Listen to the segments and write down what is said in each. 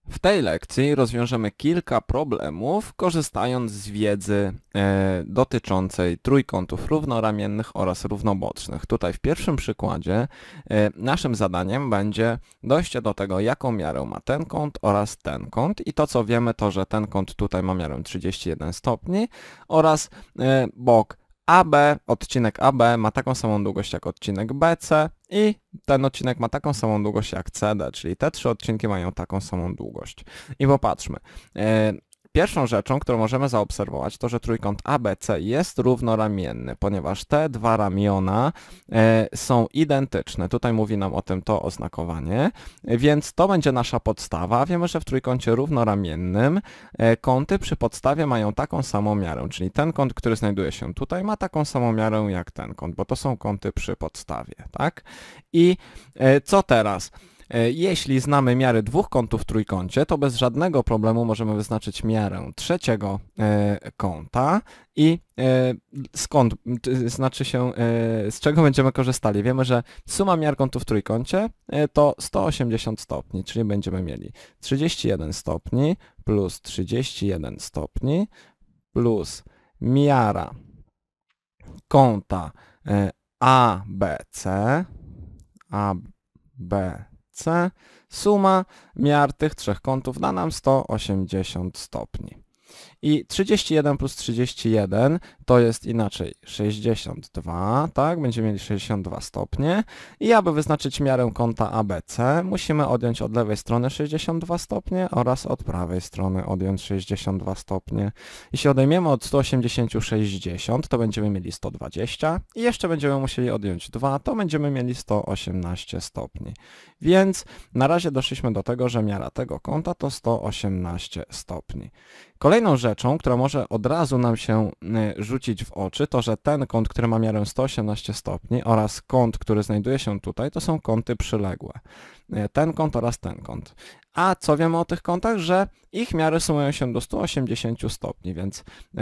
W tej lekcji rozwiążemy kilka problemów, korzystając z wiedzy dotyczącej trójkątów równoramiennych oraz równobocznych. Tutaj w pierwszym przykładzie naszym zadaniem będzie dojście do tego, jaką miarę ma ten kąt oraz ten kąt. I to, co wiemy, to, że ten kąt tutaj ma miarę 31 stopni oraz bok AB, odcinek AB ma taką samą długość jak odcinek BC i ten odcinek ma taką samą długość jak CD, czyli te trzy odcinki mają taką samą długość. I popatrzmy. Pierwszą rzeczą, którą możemy zaobserwować, to, że trójkąt ABC jest równoramienny, ponieważ te dwa ramiona są identyczne. Tutaj mówi nam o tym to oznakowanie, więc to będzie nasza podstawa. Wiemy, że w trójkącie równoramiennym kąty przy podstawie mają taką samą miarę, czyli ten kąt, który znajduje się tutaj, ma taką samą miarę jak ten kąt, bo to są kąty przy podstawie, tak? I co teraz? Jeśli znamy miary dwóch kątów w trójkącie, to bez żadnego problemu możemy wyznaczyć miarę trzeciego kąta i skąd, znaczy się, z czego będziemy korzystali. Wiemy, że suma miar kątów w trójkącie to 180 stopni, czyli będziemy mieli 31 stopni plus 31 stopni plus miara kąta ABC, ABC, suma miar tych trzech kątów da nam 180 stopni. I 31 plus 31 to jest inaczej 62, tak? Będziemy mieli 62 stopnie. I aby wyznaczyć miarę kąta ABC, musimy odjąć od lewej strony 62 stopnie oraz od prawej strony odjąć 62 stopnie. Jeśli odejmiemy od 180 60, to będziemy mieli 120 i jeszcze będziemy musieli odjąć 2, to będziemy mieli 118 stopni. Więc na razie doszliśmy do tego, że miara tego kąta to 118 stopni. Kolejną rzeczą, która może od razu nam się rzucić w oczy, to że ten kąt, który ma miarę 118 stopni oraz kąt, który znajduje się tutaj, to są kąty przyległe. Ten kąt oraz ten kąt. A co wiemy o tych kątach? Że ich miary sumują się do 180 stopni, więc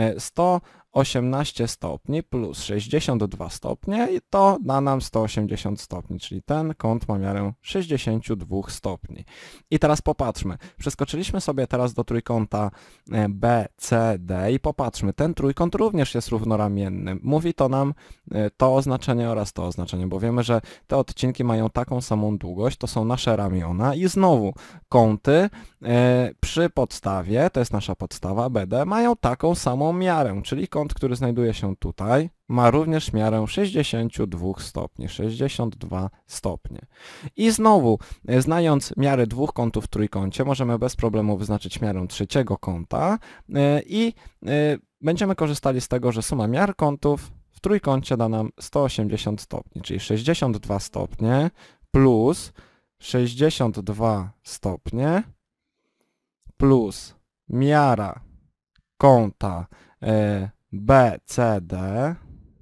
118 stopni plus 62 stopnie to da nam 180 stopni, czyli ten kąt ma miarę 62 stopni. I teraz popatrzmy. Przeskoczyliśmy sobie teraz do trójkąta BCD i popatrzmy, ten trójkąt również jest równoramienny. Mówi to nam to oznaczenie oraz to oznaczenie, bo wiemy, że te odcinki mają taką samą długość, to są nasze ramiona i znowu kąty przy podstawie, to jest nasza podstawa BD, mają taką samą miarę, czyli kąt, który znajduje się tutaj, ma również miarę 62 stopni, 62 stopnie. I znowu, znając miary dwóch kątów w trójkącie, możemy bez problemu wyznaczyć miarę trzeciego kąta i będziemy korzystali z tego, że suma miar kątów w trójkącie da nam 180 stopni, czyli 62 stopnie plus 62 stopnie plus miara kąta BCD,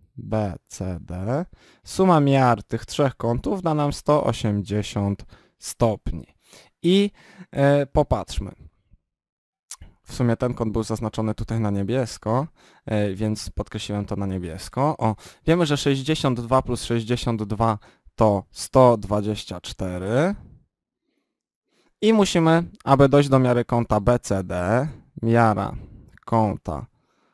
suma miar tych trzech kątów da nam 180 stopni. I popatrzmy. W sumie ten kąt był zaznaczony tutaj na niebiesko, więc podkreśliłem to na niebiesko. O, wiemy, że 62 plus 62 to 124. I musimy, aby dojść do miary kąta BCD, miara kąta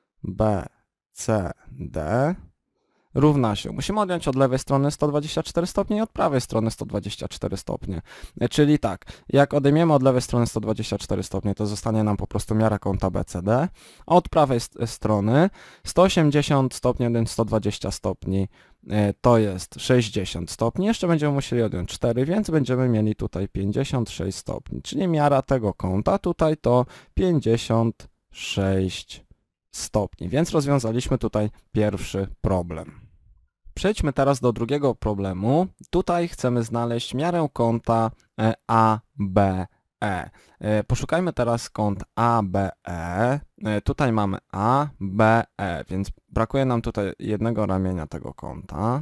BCD równa się. Musimy odjąć od lewej strony 124 stopnie i od prawej strony 124 stopnie. Czyli tak, jak odejmiemy od lewej strony 124 stopnie, to zostanie nam po prostu miara kąta BCD, a od prawej strony 180 stopni odjąć 120 stopni to jest 60 stopni. Jeszcze będziemy musieli odjąć 4, więc będziemy mieli tutaj 56 stopni, czyli miara tego kąta tutaj to 56 stopni, więc rozwiązaliśmy tutaj pierwszy problem. Przejdźmy teraz do drugiego problemu. Tutaj chcemy znaleźć miarę kąta ABE. Poszukajmy teraz kąt ABE. Tutaj mamy ABE, więc brakuje nam tutaj jednego ramienia tego kąta.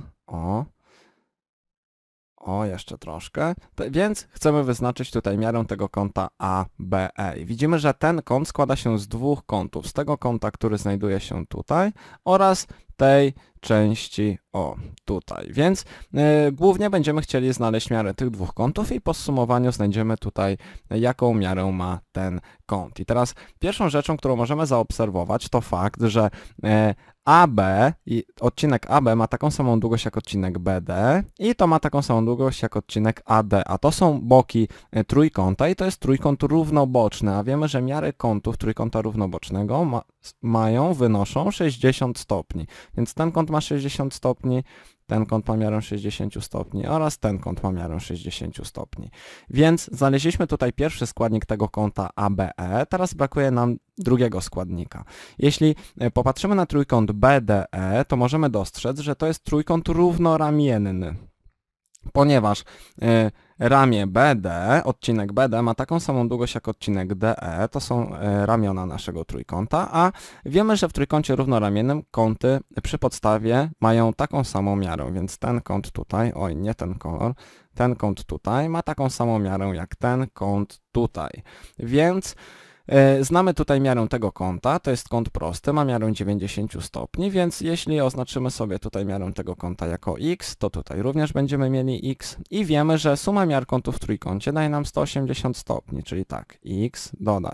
O, jeszcze troszkę. Więc chcemy wyznaczyć tutaj miarę tego kąta ABE. I widzimy, że ten kąt składa się z dwóch kątów. Z tego kąta, który znajduje się tutaj oraz tej części tutaj. Więc głównie będziemy chcieli znaleźć miarę tych dwóch kątów i po zsumowaniu znajdziemy tutaj, jaką miarę ma ten kąt. I teraz pierwszą rzeczą, którą możemy zaobserwować, to fakt, że AB i odcinek AB ma taką samą długość jak odcinek BD i to ma taką samą długość jak odcinek AD, a to są boki trójkąta i to jest trójkąt równoboczny, a wiemy, że miary kątów trójkąta równobocznego wynoszą 60 stopni, więc ten kąt ma 60 stopni, ten kąt ma miarę 60 stopni oraz ten kąt ma miarę 60 stopni. Więc znaleźliśmy tutaj pierwszy składnik tego kąta ABE, teraz brakuje nam drugiego składnika. Jeśli popatrzymy na trójkąt BDE, to możemy dostrzec, że to jest trójkąt równoramienny, ponieważ ramię BD, odcinek BD ma taką samą długość jak odcinek DE, to są ramiona naszego trójkąta, a wiemy, że w trójkącie równoramiennym kąty przy podstawie mają taką samą miarę, więc ten kąt tutaj, oj nie ten kolor, ten kąt tutaj ma taką samą miarę jak ten kąt tutaj, więc znamy tutaj miarę tego kąta, to jest kąt prosty, ma miarę 90 stopni, więc jeśli oznaczymy sobie tutaj miarę tego kąta jako x, to tutaj również będziemy mieli x i wiemy, że suma miar kątów w trójkącie daje nam 180 stopni, czyli tak, x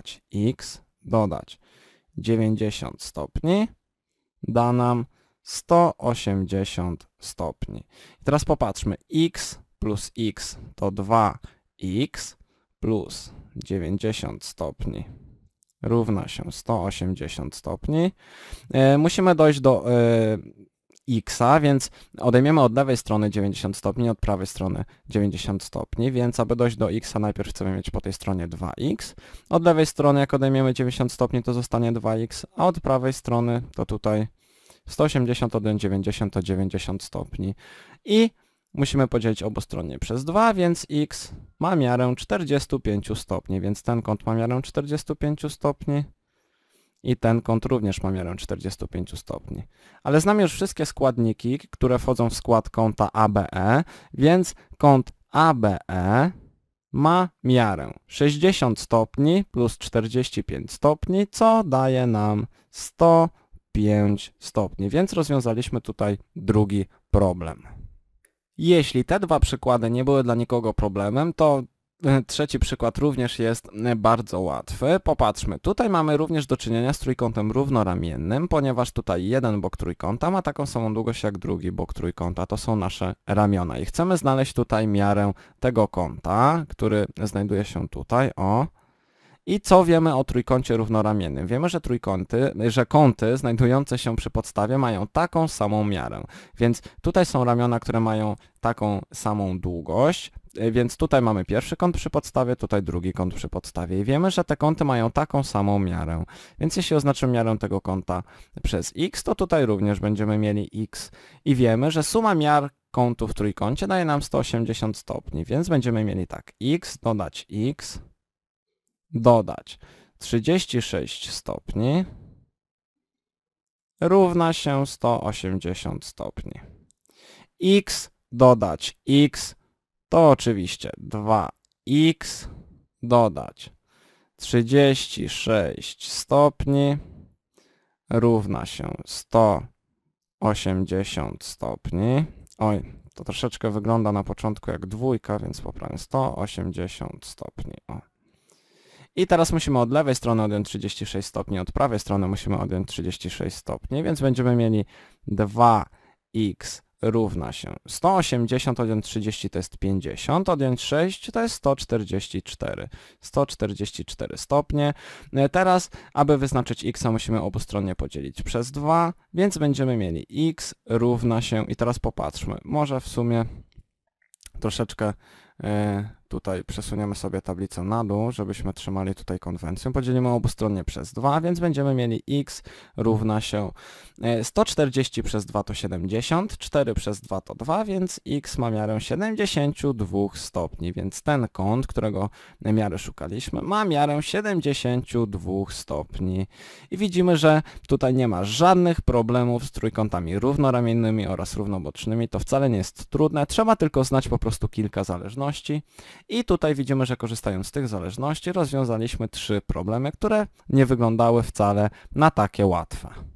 dodać 90 stopni da nam 180 stopni. I teraz popatrzmy, x plus x to 2x plus 90 stopni równa się 180 stopni. Musimy dojść do x-a, więc odejmiemy od lewej strony 90 stopni, od prawej strony 90 stopni, więc aby dojść do x-a najpierw chcemy mieć po tej stronie 2x. Od lewej strony jak odejmiemy 90 stopni to zostanie 2x, a od prawej strony to tutaj 180 odjąć 90 to 90 stopni. I musimy podzielić obustronnie przez 2, więc x ma miarę 45 stopni, więc ten kąt ma miarę 45 stopni i ten kąt również ma miarę 45 stopni. Ale znamy już wszystkie składniki, które wchodzą w skład kąta ABE, więc kąt ABE ma miarę 60 stopni plus 45 stopni, co daje nam 105 stopni, więc rozwiązaliśmy tutaj drugi problem. Jeśli te dwa przykłady nie były dla nikogo problemem, to trzeci przykład również jest bardzo łatwy. Popatrzmy, tutaj mamy również do czynienia z trójkątem równoramiennym, ponieważ tutaj jeden bok trójkąta ma taką samą długość jak drugi bok trójkąta, to są nasze ramiona i chcemy znaleźć tutaj miarę tego kąta, który znajduje się tutaj, I co wiemy o trójkącie równoramiennym? Wiemy, że kąty znajdujące się przy podstawie mają taką samą miarę, więc tutaj są ramiona, które mają taką samą długość, więc tutaj mamy pierwszy kąt przy podstawie, tutaj drugi kąt przy podstawie i wiemy, że te kąty mają taką samą miarę, więc jeśli oznaczymy miarę tego kąta przez x, to tutaj również będziemy mieli x i wiemy, że suma miar kątów w trójkącie daje nam 180 stopni, więc będziemy mieli tak, x dodać 36 stopni równa się 180 stopni. X dodać x to oczywiście 2x dodać 36 stopni równa się 180 stopni. Oj, to troszeczkę wygląda na początku jak dwójka, więc poprawię 180 stopni. I teraz musimy od lewej strony odjąć 36 stopni, od prawej strony musimy odjąć 36 stopni, więc będziemy mieli 2x równa się 180 odjąć 30 to jest 50, odjąć 6 to jest 144. 144 stopnie. Teraz, aby wyznaczyć x, musimy obustronnie podzielić przez 2, więc będziemy mieli x równa się, i teraz popatrzmy, może w sumie troszeczkę tutaj przesuniemy sobie tablicę na dół, żebyśmy trzymali tutaj konwencję. Podzielimy obustronnie przez 2, więc będziemy mieli x równa się 140 przez 2 to 70, 4 przez 2 to 2, więc x ma miarę 72 stopni, więc ten kąt, którego miary szukaliśmy, ma miarę 72 stopni. I widzimy, że tutaj nie ma żadnych problemów z trójkątami równoramiennymi oraz równobocznymi. To wcale nie jest trudne, trzeba tylko znać po prostu kilka zależności. I tutaj widzimy, że korzystając z tych zależności rozwiązaliśmy 3 problemy, które nie wyglądały wcale na takie łatwe.